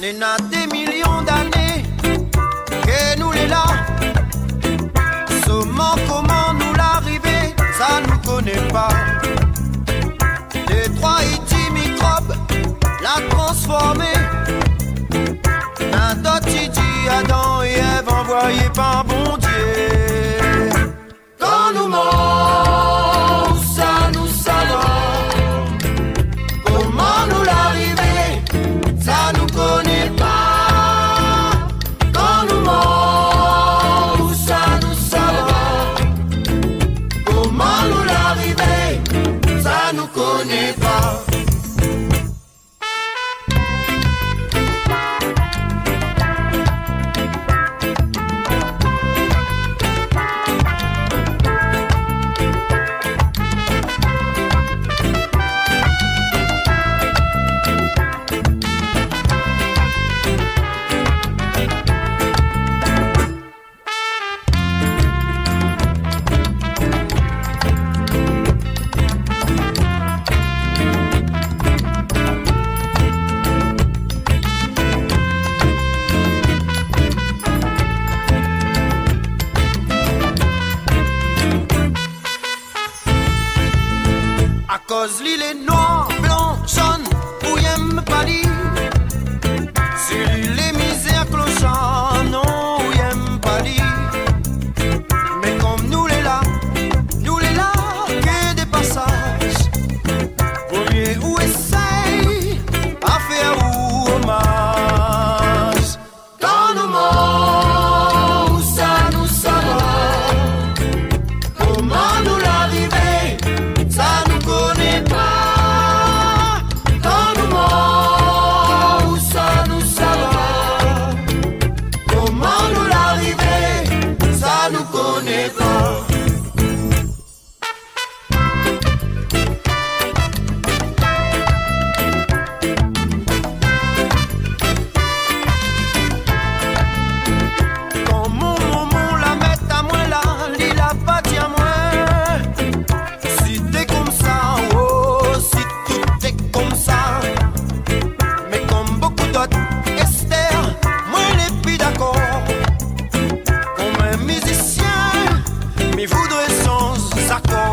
C'est na des millions d'années que nous les là. Seulement comment nous l'arriver, ça nous connaît pas. Les trois iti microbes l'a transformé. Un d'autres iti Adam et Ève envoyés par bon Dieu. Quand nous mort, ça nous savons. Comment nous l'arriver, ça nous connaît pas. Quand nous mort, ça nous savons. Comment nous l'arriver, ça nous connaît pas. Cause l'île est noire, blanc, jaune, ou y'aime pas lire. Si l'île est misère, clochard, non, ou y'aime pas lire. Mais comme nous les là, que des passages. Vaut mieux ou essaye à faire ou hommage. Quand nous morts, ça nous savons. Comment nous l'arriver, ça nous connaît pas. Quand nous morts, ça nous savons. Comment nous l'arriver, ça nous connaît pas. Quand mon la met à moi là, il a pas dit à moi. Si t'es comme ça, oh, si tout est comme ça. Mais comme beaucoup d'autres, Esther, moi les plus d'accord. Comme un musicien, mais voudrait sans accord.